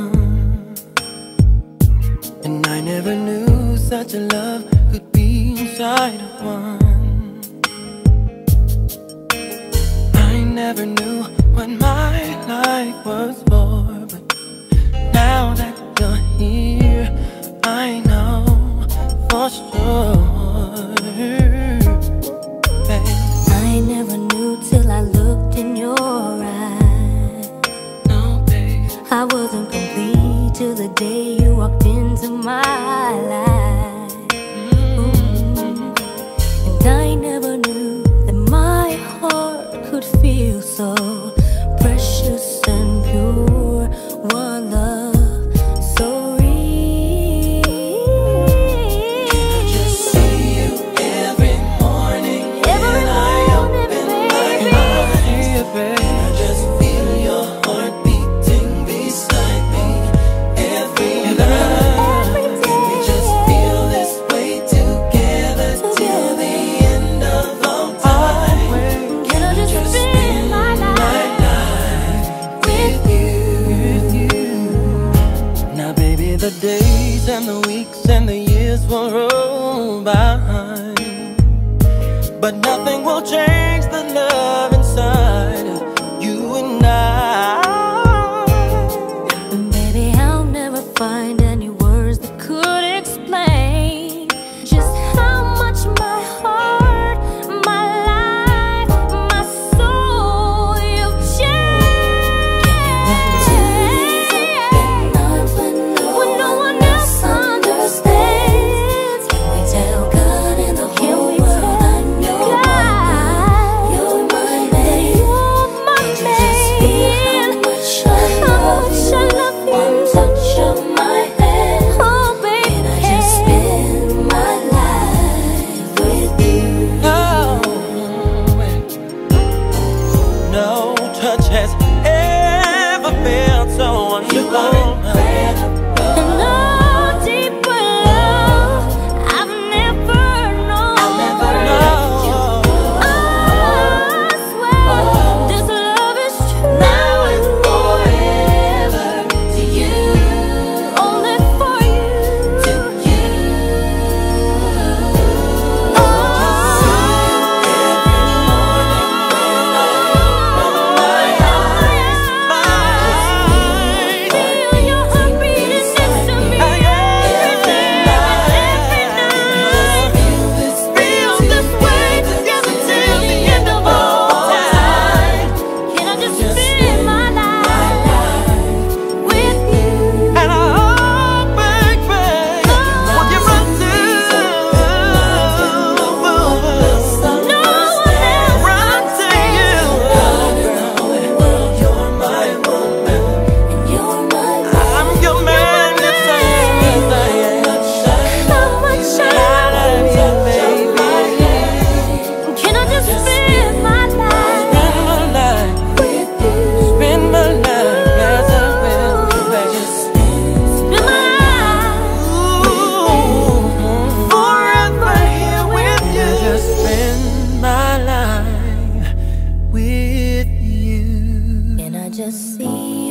one. And I never knew such a love could be inside of one. I never knew what my life was for, but now that you're here, I know for sure, babe. I never knew till I looked in your eyes. No, babe. I wasn't complete till the day you walked into my life. And I never knew that my heart could feel so precious and pure. One love so real. Can I just see you every morning when I open my eyes? Can I just feel your heart beating beside me every night? Can we just feel this way together till the end of all time? Can I just spend my life with you? Now baby, the days and the weeks and the years will roll by, but nothing will change the love inside of you and I. And baby, I'll never find any words that could explain just how much my heart, my life, my soul, you've changed. When no one else understands, can we tell God and the whole world I know you're my man? You're my man. How much I love you. One touch of my hand. Oh baby, can I just spend my life with you? No touch has ever felt so wonderful. And no deeper love I've never known. I swear this love is true. Now and forever to you, only for you, to you. Feel your heart beating next to me every day and every night. Feel this way together till the end of all time. Can I just spend my life with you? And I hope, baby, when you run to No one else run to you. You're my woman, and you're my I'm your man. Yes, I am. how much I love you, baby. Can I just spend my life Spend my life, with you? spend my life, yes I will, baby. Spend my life Forever here with you. Just spend my life with you. Can I just see